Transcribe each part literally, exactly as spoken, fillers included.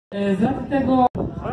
Z racji tego...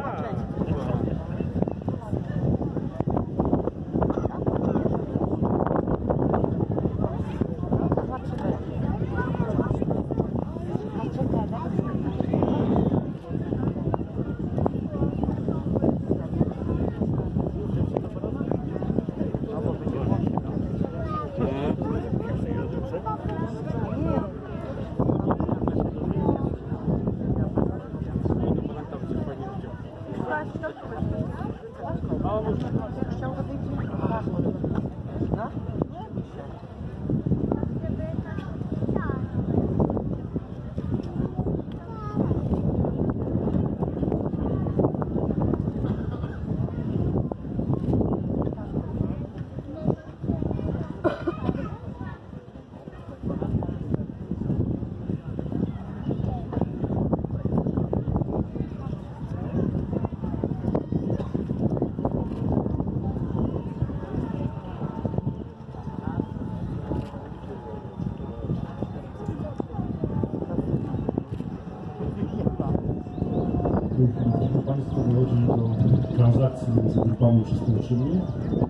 Proszę Państwa, dochodzi do transakcji między grupami przestępczymi.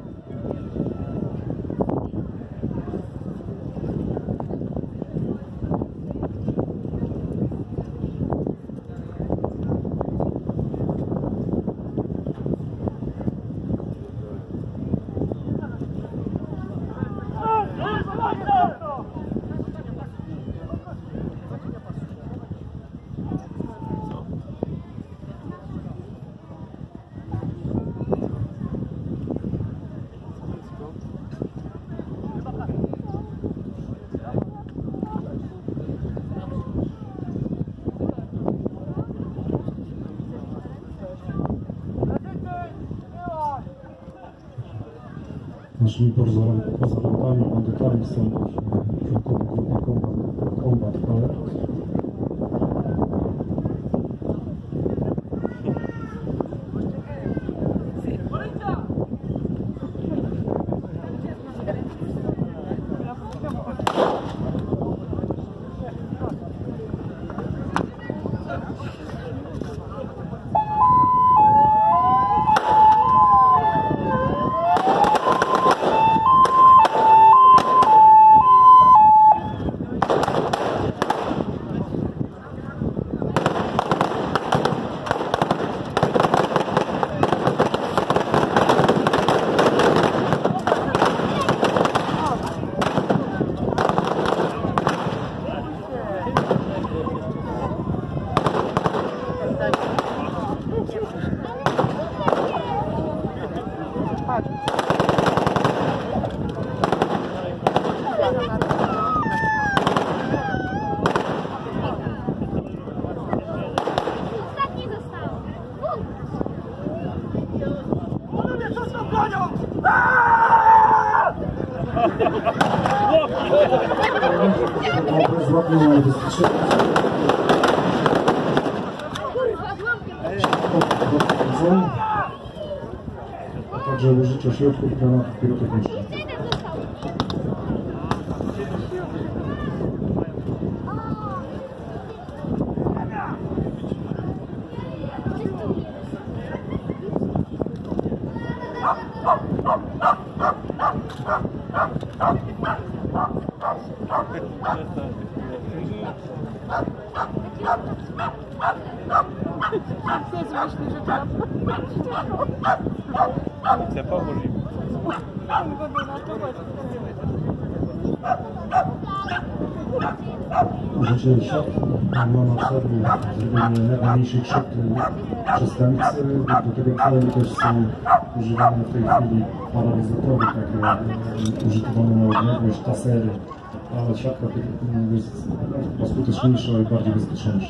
Naszymi pozorowanymi bandytami są członkowie grupy Combat, Combat Alert. A także użycie środków granatów pirotechnicznych. Chcę pomóc im. Użycie siatki ma na celu zrobienie najmniejszej krzywdy przestępcy. Do tego celu też są używane w tej chwili paralizatory, takie użytkowane na odległość, tasery, ale siatka jest skuteczniejsza i bardziej bezpieczniejsza.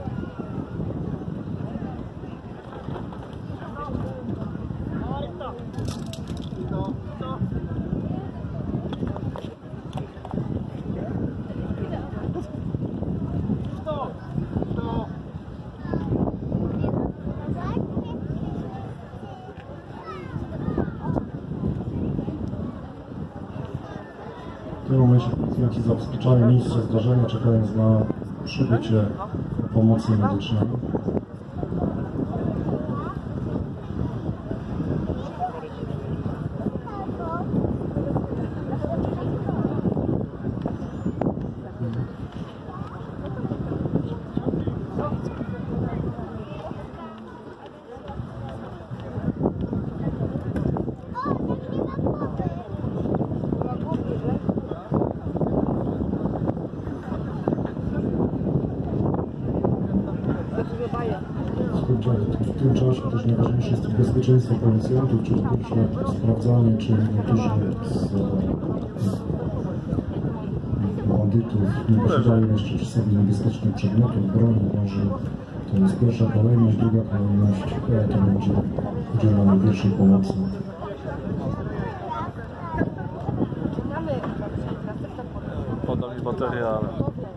W tym momencie policjanci zabezpieczają miejsce zdarzenia, czekając na przybycie pomocy medycznej. w tym, czasie, w tym czasie też najważniejsze jest bezpieczeństwo policjantów, czyli po pierwsze sprawdzanie, czy niektórzy z bandytów nie posiadają jeszcze przy sobie niebezpiecznych przedmiotów, broni, może to jest pierwsza kolejność, druga kolejność to będzie udzielanie pierwszej pomocy. Podam mi baterię, ale...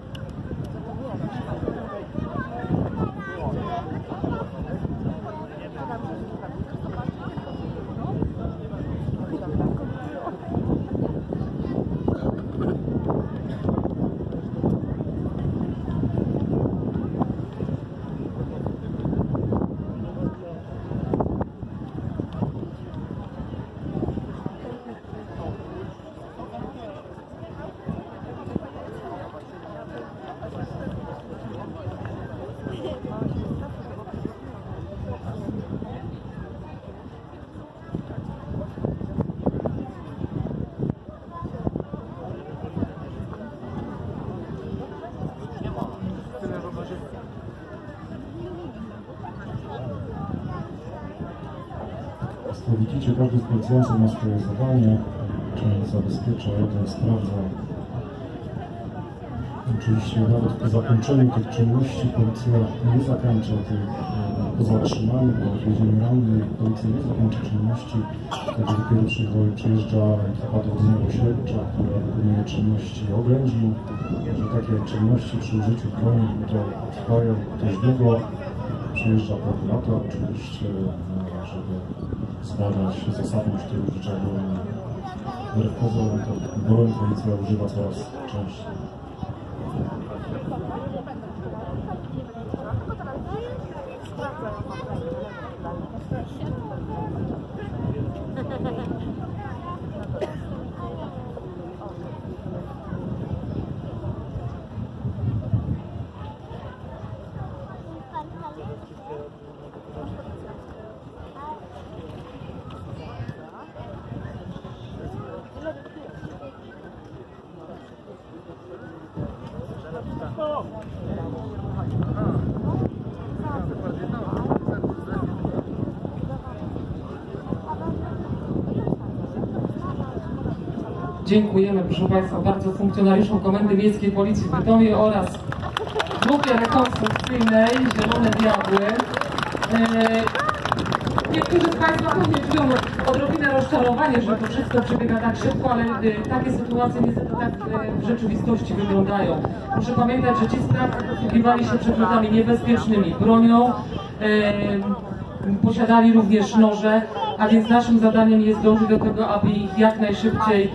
Jak widzicie, każdy z policjantów ma swoje zadanie, jeden zabezpiecza, jeden sprawdza. Oczywiście nawet po zakończeniu tych czynności policja nie zakończa tych, po zatrzymaniu, po odwiezieniu rannych, policja nie zakończy czynności. Wtedy dopiero przychodzi, przyjeżdża ekipa dowodzenia śledcza, która wykonuje czynności oględzin. Że takie czynności przy użyciu broni to trwają dość długo. Przyjeżdża prokurator oczywiście, żeby zbadać zasadność tego użycia broni. Wbrew pozorom to broń policja używa coraz częściej. Dziękujemy, proszę Państwa, bardzo funkcjonariuszom Komendy Miejskiej Policji w Bytomiu oraz grupie rekonstrukcyjnej Zielone Diabły. Eee, niektórzy z Państwa pewnie czują odrobinę rozczarowanie, że to wszystko przebiega tak szybko, ale e, takie sytuacje niestety tak e, w rzeczywistości wyglądają. Proszę pamiętać, że ci sprawcy posługiwali się przedmiotami niebezpiecznymi, bronią, e, posiadali również noże, a więc naszym zadaniem jest dążyć do tego, aby ich jak najszybciej